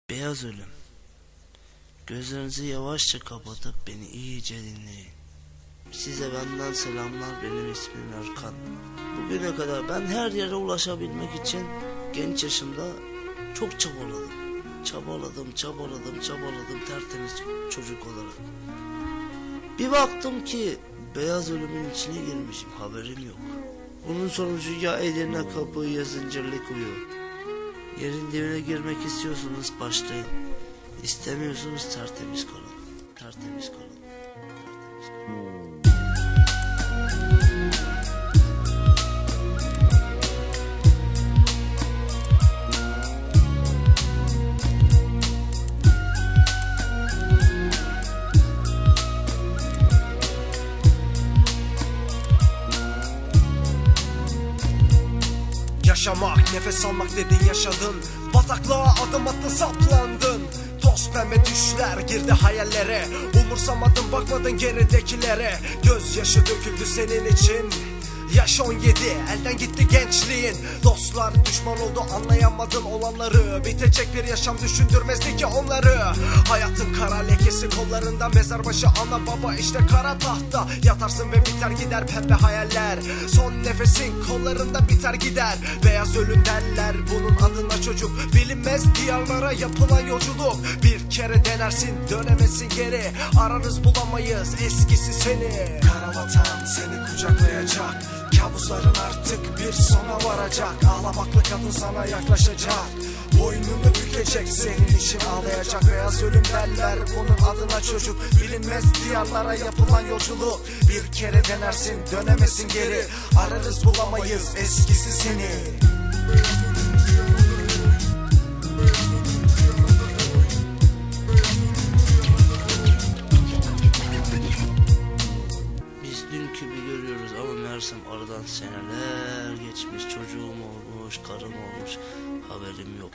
Beyaz ölüm. Gözlerinizi yavaşça kapatıp beni iyice dinleyin. Size benden selamlar, benim ismim Erkan. Bugüne kadar ben her yere ulaşabilmek için genç yaşımda çok çabaladım. Çabaladım tertemiz çocuk olarak. Bir baktım ki beyaz ölümün içine girmişim, haberim yok. Bunun sonucu ya Edirne kapı ya Zincirli kuyu. Yerin dibine girmek istiyorsunuz, başlayın. İstemiyorsunuz, tertemiz kalın. Tertemiz kalın. Tertemiz kalın. Yaşamak, nefes almak dedin yaşadın. Bataklığa adım attın, saplandın. Toz pembe düşler girdi hayallere. Umursamadın, bakmadın geridekilere. Gözyaşı döküldü senin için. Yaş 17, elden gitti gençliğin. Dostlar düşman oldu, anlayamadın olanları. Bitecek bir yaşam düşündürmezdi ki onları. Hayatın kara lekesi kollarında, mezar başı ana baba işte kara tahta. Yatarsın ve biter gider pembe hayaller. Son nefesin kollarında biter gider. Beyaz ölüm derler bunun adına çocuk. Bilinmez diyarlara yapılan yolculuk. Bir kere denersin, dönemezsin geri. Ararız bulamayız eskisi seni. Kara vatan seni kucaklayacak. Kabusların artık bir sona varacak. Ağlamaklı kadın sana yaklaşacak. Boynunu bükecek, senin için ağlayacak. Beyaz ölüm derler bunun adına çocuk. Bilinmez diyarlara yapılan yolculuk. Bir kere denersin, dönemesin geri. Ararız bulamayız eskisi seni. Aradan seneler geçmiş, çocuğum olmuş, karım olmuş, haberim yok.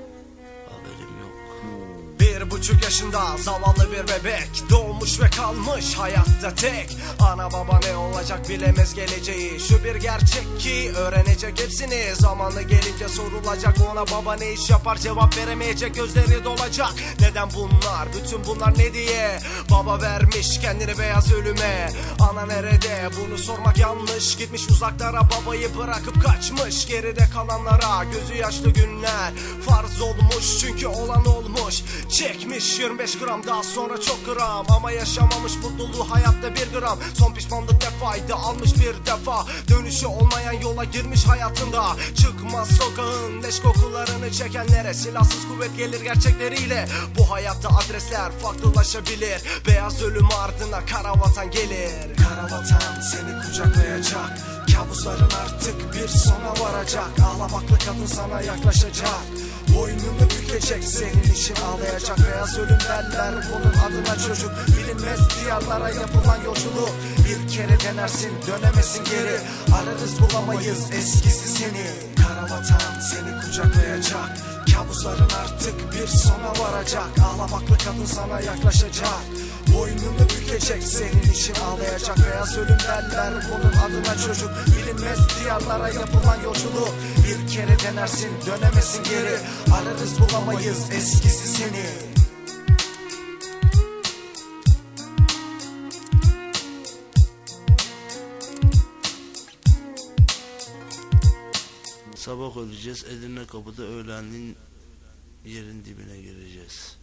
1,5 yaşında zavallı bir bebek, doğmuş ve kalmış hayatta tek. Ana baba ne olacak bilemez geleceği. Şu bir gerçek ki öğrenecek hepsini. Zamanı gelince sorulacak ona, baba ne iş yapar, cevap veremeyecek, gözleri dolacak. Neden bunlar, bütün bunlar ne diye. Baba vermiş kendini beyaz ölüme. Ana nerede, bunu sormak yanlış. Gitmiş uzaklara, babayı bırakıp kaçmış. Geride kalanlara gözü yaşlı günler farz olmuş, çünkü olan olmuş. Çekmiş 25 gram, daha sonra çok gram. Ama yaşamamış mutluluğu hayatta 1 gram. Son pişmanlık ne fayda, almış bir defa. Dönüşü olmayan yola girmiş hayatında. Çıkmaz sokağın leş kokularını çekenlere. Silahsız kuvvet gelir gerçekleriyle. Bu hayatta adresler farklılaşabilir. Beyaz ölüm ardına kara vatan gelir. Kara vatan seni kucaklayacak. Kabusların artık bir sona varacak. Ağlamaklı kadın sana yaklaşacak. Boynunu bükecek, senin için ağlayacak. Beyaz ölüm derler bunun adına çocuk. Bilinmez diyarlara yapılan yolculuk. Bir kere denersin, dönemesin geri. Ararız bulamayız eskisi seni. Kara vatan seni kucaklayacak. Kabusların artık bir sona varacak. Ağlamaklı kadın sana yaklaşacak. Boynunu bükecek, senin için ağlayacak. Beyaz ölüm derler bunun adına çocuk. Bilinmez diyarlara yapılan yolculuk. Bir kere denersin, dönemesin geri. Ararız bulamayız eskisi seni. Sabah öleceğiz, Edirne kapıda öğlenliğin yerin dibine gireceğiz.